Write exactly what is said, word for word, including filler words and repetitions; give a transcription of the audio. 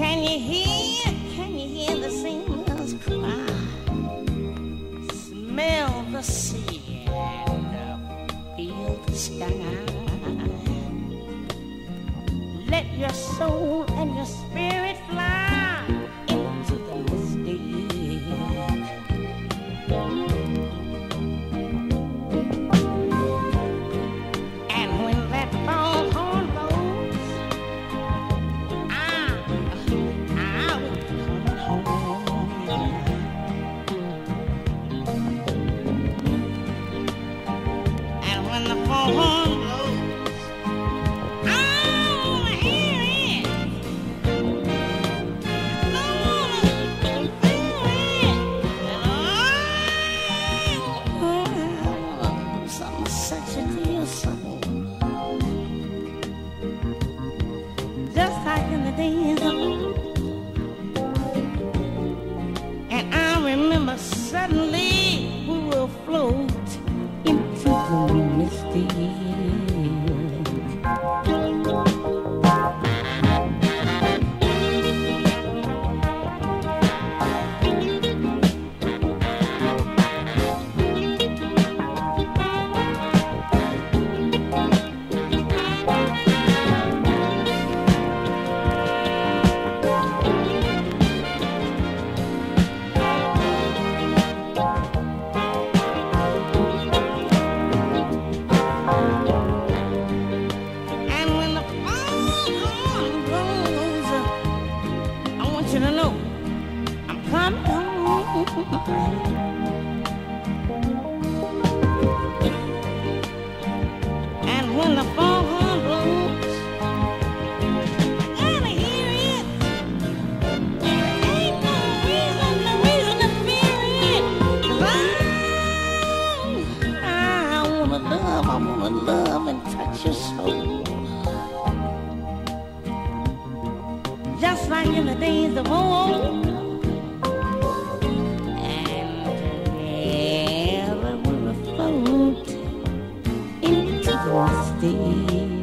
Can you hear, can you hear the sailors cry? Smell the sea and uh, feel the sky. Let your soul and your spirit fly into the mystic. And when that foghorn blows, I, I will come home. And when the foghorn blows, I wanna hear it. I wanna feel it. And I want some such a dear soul. Just like in the days of old. And I remember suddenly we will float into the mystic. And when the foghorn blows, I want you to know I'm coming home. And when the foghorn blows, I wanna hear it. Ain't no reason, no reason to fear it. 'Cause I, I wanna love, I wanna love and touch your soul. Just like in the days of old. And together we will float into the mystic.